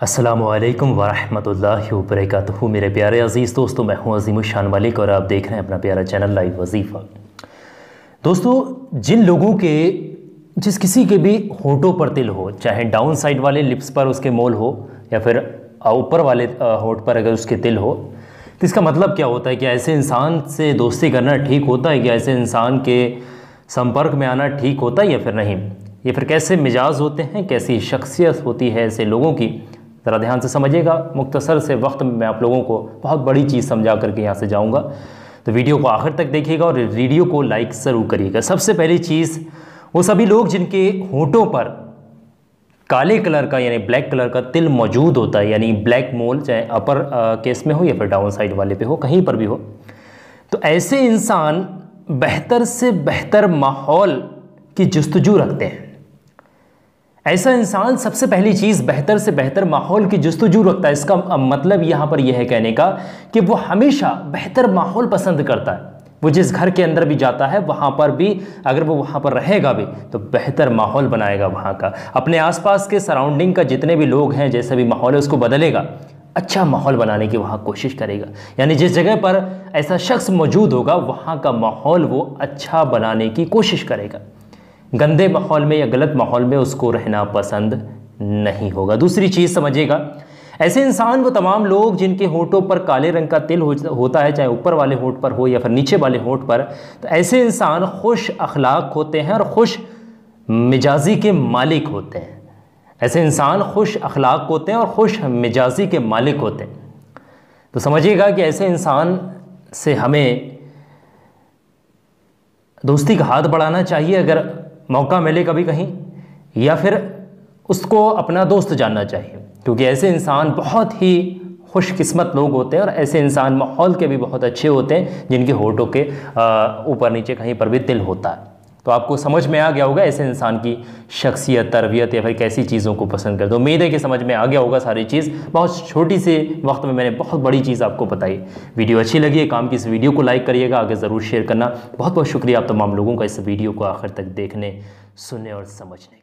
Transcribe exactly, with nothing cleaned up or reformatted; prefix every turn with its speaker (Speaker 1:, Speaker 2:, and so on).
Speaker 1: अस्सलामुअलैकुम वरहमतुल्लाहि वबरकातुहू। मेरे प्यारे अज़ीज़ दोस्तों, मैं हूँ अज़ीमुशान मलिक और आप देख रहे हैं अपना प्यारा चैनल लाइव वजीफ़ा। दोस्तों, जिन लोगों के जिस किसी के भी होठों पर तिल हो, चाहे डाउन साइड वाले लिप्स पर उसके मोल हो या फिर ऊपर वाले होठ पर अगर उसके तिल हो, तो इसका मतलब क्या होता है कि ऐसे इंसान से दोस्ती करना ठीक होता है, कि ऐसे इंसान के संपर्क में आना ठीक होता है या फिर नहीं। ये फिर कैसे मिजाज होते हैं, कैसी शख्सियत होती है ऐसे लोगों की, ज़रा ध्यान से समझिएगा। मुख्तसर से वक्त में मैं आप लोगों को बहुत बड़ी चीज़ समझा करके यहाँ से जाऊँगा, तो वीडियो को आखिर तक देखिएगा और वीडियो को लाइक ज़रूर करिएगा। सबसे पहली चीज़, वो सभी लोग जिनके होठों पर काले कलर का यानी ब्लैक कलर का तिल मौजूद होता है, यानी ब्लैक मोल, चाहे अपर केस में हो या फिर डाउन साइड वाले पे हो, कहीं पर भी हो, तो ऐसे इंसान बेहतर से बेहतर माहौल की जुस्तजू रखते हैं। ऐसा इंसान सबसे पहली चीज़ बेहतर से बेहतर माहौल की जुस्तजू रखता है। इसका मतलब यहाँ पर यह है कहने का कि वो हमेशा बेहतर माहौल पसंद करता है। वो जिस घर के अंदर भी जाता है, वहाँ पर भी अगर वो वहाँ पर रहेगा भी तो बेहतर माहौल बनाएगा वहाँ का। अपने आसपास के सराउंडिंग का जितने भी लोग हैं, जैसे भी माहौल है उसको बदलेगा, अच्छा माहौल बनाने की वहाँ कोशिश करेगा। यानी जिस जगह पर ऐसा शख्स मौजूद होगा, वहाँ का माहौल वो अच्छा बनाने की कोशिश करेगा। गंदे माहौल में या गलत माहौल में उसको रहना पसंद नहीं होगा। दूसरी चीज़ समझिएगा, ऐसे इंसान वो तमाम लोग जिनके होठों पर काले रंग का तिल हो, होता है, चाहे ऊपर वाले होठ पर हो या फिर नीचे वाले होठ पर, तो ऐसे इंसान खुश अखलाक होते हैं और खुश मिजाजी के मालिक होते हैं। ऐसे इंसान खुश अखलाक होते हैं और खुश मिजाजी के मालिक होते हैं। तो समझिएगा कि ऐसे इंसान से हमें दोस्ती का हाथ बढ़ाना चाहिए अगर मौका मिले कभी कहीं, या फिर उसको अपना दोस्त जानना चाहिए, क्योंकि ऐसे इंसान बहुत ही खुशकिस्मत लोग होते हैं और ऐसे इंसान माहौल के भी बहुत अच्छे होते हैं जिनके होठों के ऊपर नीचे कहीं पर भी तिल होता है। तो आपको समझ में आ गया होगा ऐसे इंसान की शख्सियत, तरबियत या फिर कैसी चीज़ों को पसंद करते। उम्मीद है कि समझ में आ गया होगा सारी चीज़। बहुत छोटी से वक्त में मैंने बहुत बड़ी चीज़ आपको बताई। वीडियो अच्छी लगी है काम की, इस वीडियो को लाइक करिएगा, आगे ज़रूर शेयर करना। बहुत बहुत शुक्रिया आप तमाम लोगों का इस वीडियो को आखिर तक देखने, सुनने और समझने का।